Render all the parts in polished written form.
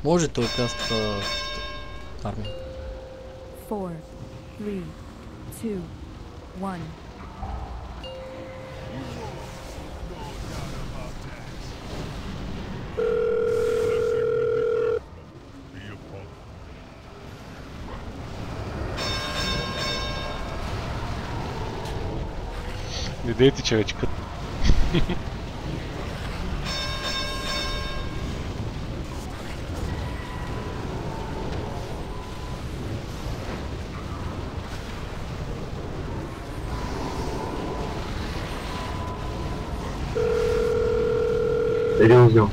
Може да участва армия. 4, 3, 2, 1. Не дейте, човечка. Переузел.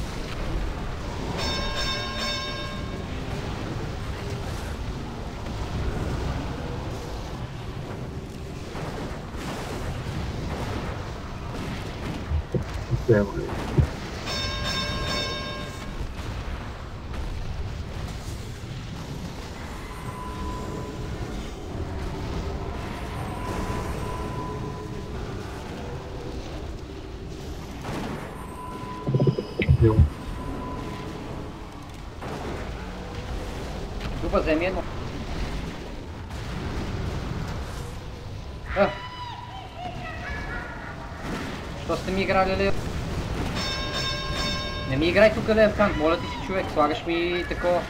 Група вземи едно. Що сте ми играли лев? Не ми играй тук лев танк, моля ти си човек, слагаш ми такова.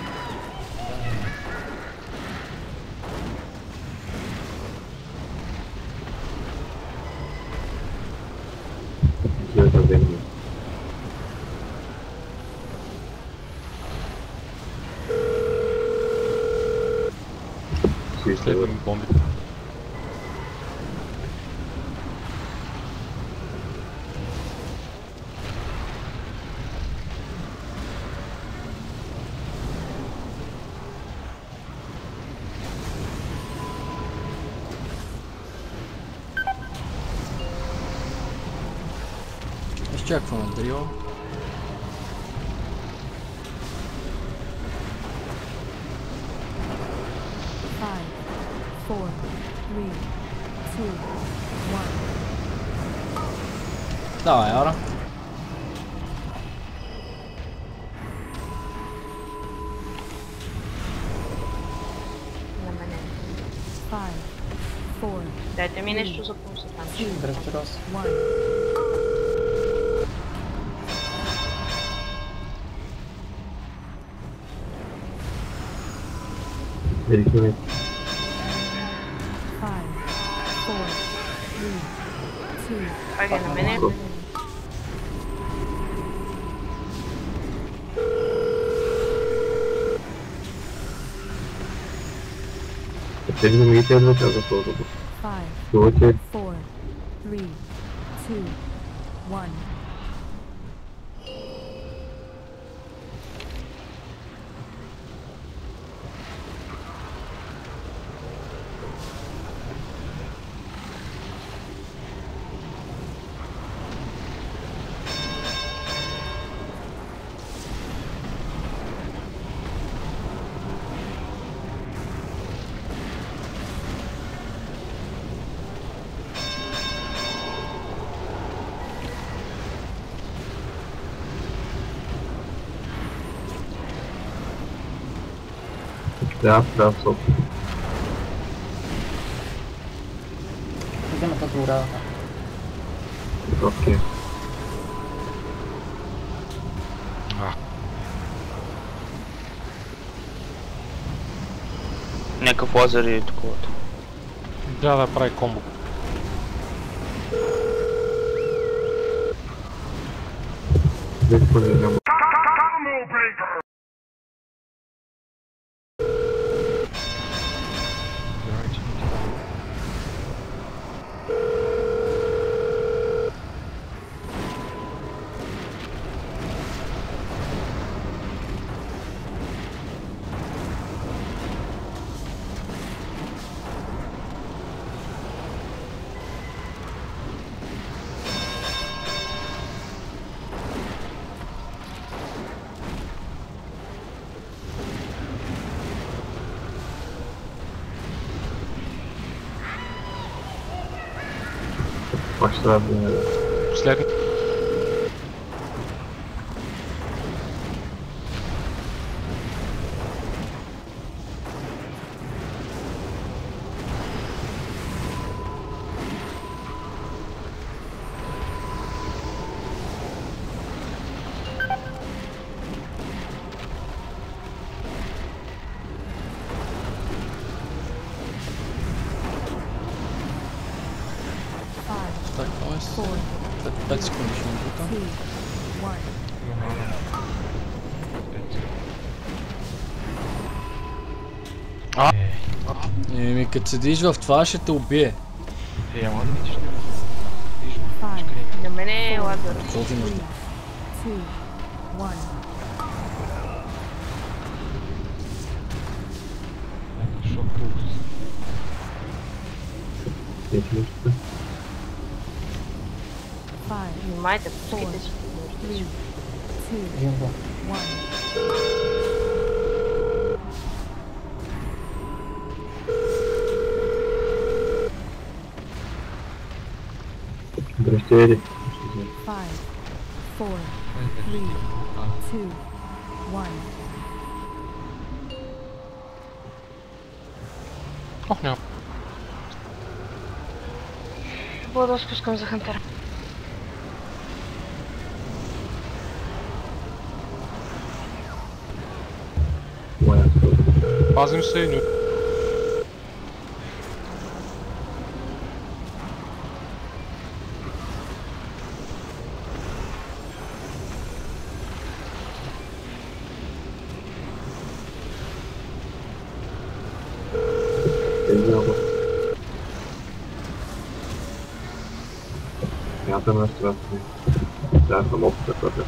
Следваме бомби. Изчакваме Дрио. Давай, Ара. На мене. Дайте ми нещо за консултант. Разбира се. Перекинуть. 5, 4, 3, 2. Айде на мене. Теперь замерите за тоже. 5, Давайте 4, 3, 2, 1. да, стоп. Взема тази ура. Окей. Някакъв лазер и такова. Да прави комбо. Здесь поменяем. Масштабная. Последний. Чакаме се. 4, След 5 секунди ще ми бутам. 2, 1. Еми, като седиш в това, ще те убие. Ама да видиш, не. 5, На мене е ладър. Какво ти нужда? 2, 1. Шок пулс. Всеки нещо. 5, Внимайте, пускайте си. 3, 2, 1. Здрасте, 5, 4, 3, 2, 1. Ох, няма. Какво да спускам за хантера? моя стол. Пазим се и не... Много. Смятам на страстни. Да, съм опита това.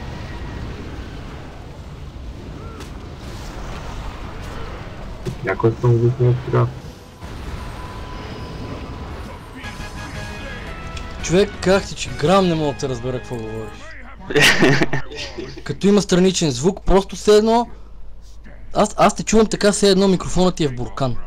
Някой съм обяснил сега. Човек, как ти, че грам не мога да те разбера какво говориш. Като има страничен звук, просто все едно... Аз те чувам така, все едно микрофонът ти е в буркан.